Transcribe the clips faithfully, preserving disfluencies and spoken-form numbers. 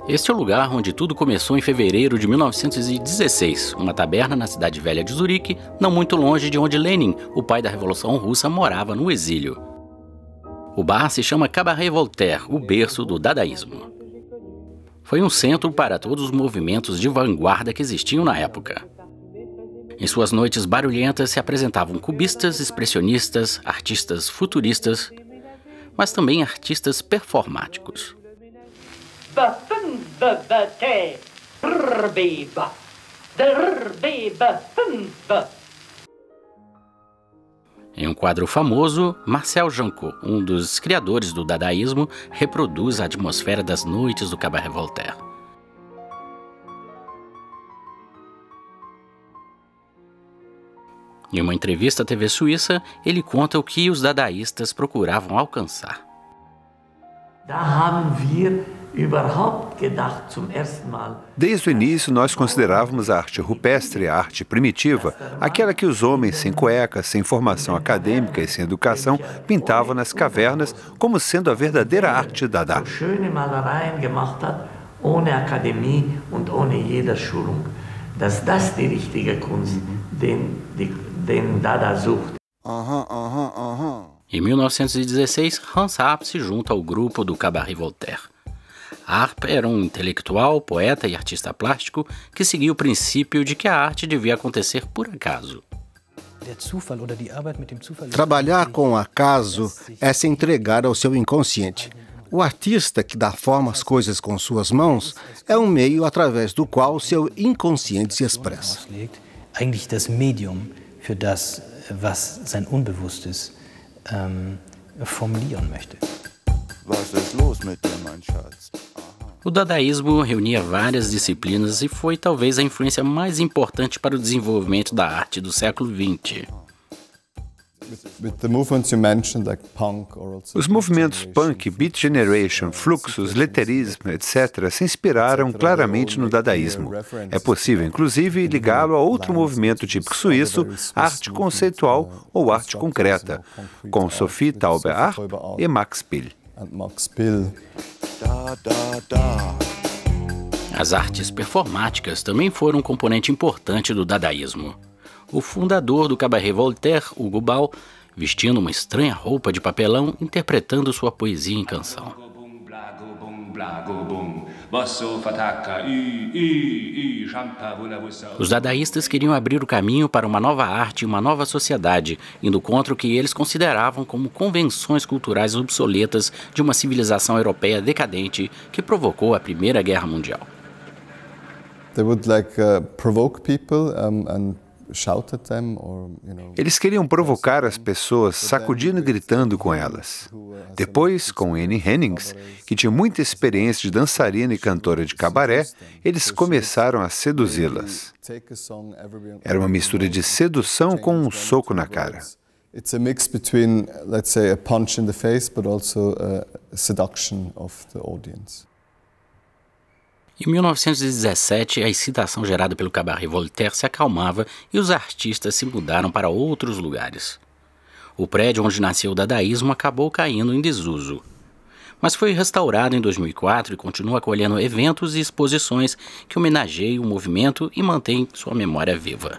Este é o lugar onde tudo começou em fevereiro de mil novecentos e dezesseis, uma taberna na cidade velha de Zurique, não muito longe de onde Lenin, o pai da Revolução Russa, morava no exílio. O bar se chama Cabaret Voltaire, o berço do dadaísmo. Foi um centro para todos os movimentos de vanguarda que existiam na época. Em suas noites barulhentas se apresentavam cubistas, expressionistas, artistas futuristas, mas também artistas performáticos. Em um quadro famoso, Marcel Janco, um dos criadores do dadaísmo, reproduz a atmosfera das noites do Cabaret Voltaire. Em uma entrevista à T V suíça, ele conta o que os dadaístas procuravam alcançar. Desde o início, nós considerávamos a arte rupestre, a arte primitiva, aquela que os homens sem cuecas, sem formação acadêmica e sem educação pintavam nas cavernas, como sendo a verdadeira arte dada. Em mil novecentos e dezesseis, Hans Arp se junta ao grupo do Cabaret Voltaire. Arp era um intelectual, poeta e artista plástico que seguia o princípio de que a arte devia acontecer por acaso. Trabalhar com o acaso é se entregar ao seu inconsciente. O artista que dá forma às coisas com suas mãos é um meio através do qual seu inconsciente se expressa. Eigentlich das Medium für das, was sein Unbewusstes ähm, formulieren möchte. Was ist los mit dir, mein Schatz? O dadaísmo reunia várias disciplinas e foi talvez a influência mais importante para o desenvolvimento da arte do século vinte. Os movimentos punk, Beat Generation, Fluxus, Letterismo, etcétera se inspiraram claramente no dadaísmo. É possível, inclusive, ligá-lo a outro movimento típico suíço, arte conceitual ou arte concreta, com Sophie Tauber-Arp e Max Pill. As artes performáticas também foram um componente importante do dadaísmo. O fundador do Cabaret Voltaire, Hugo Ball, vestindo uma estranha roupa de papelão, interpretando sua poesia em canção. Os dadaístas queriam abrir o caminho para uma nova arte e uma nova sociedade, indo contra o que eles consideravam como convenções culturais obsoletas de uma civilização europeia decadente que provocou a Primeira Guerra Mundial. They would like uh, provoke people um, and Eles queriam provocar as pessoas, sacudindo e gritando com elas. Depois, com Annie Hennings, que tinha muita experiência de dançarina e cantora de cabaré, eles começaram a seduzi-las. Era uma mistura de sedução com um soco na cara. It's a mix between, let's say, a punch in the face, but also a seduction of the audience. Em mil novecentos e dezessete, a excitação gerada pelo Cabaret Voltaire se acalmava e os artistas se mudaram para outros lugares. O prédio onde nasceu o dadaísmo acabou caindo em desuso, mas foi restaurado em dois mil e quatro e continua acolhendo eventos e exposições que homenageiam o movimento e mantêm sua memória viva.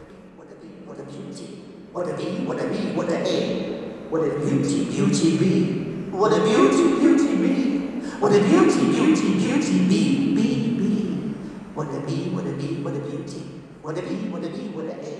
What a bee, what a bee, what a beauty. What a bee, what a bee, what a A.